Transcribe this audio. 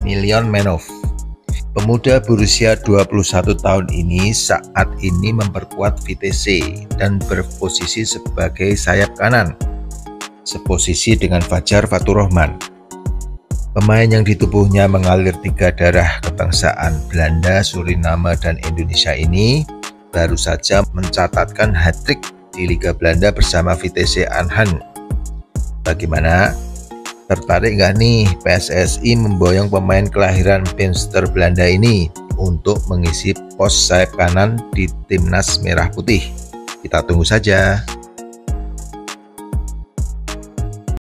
Maitland Niles. Pemuda berusia 21 tahun ini saat ini memperkuat Vitesse dan berposisi sebagai sayap kanan, seposisi dengan Fajar Faturrahman. Pemain yang di tubuhnya mengalir 3 darah kebangsaan Belanda, Suriname, dan Indonesia ini baru saja mencatatkan hat-trick di Liga Belanda bersama Vitesse Arnhem. Bagaimana? Tertarik nggak nih PSSI memboyong pemain kelahiran Beemster Belanda ini untuk mengisi pos sayap kanan di Timnas Merah Putih? Kita tunggu saja.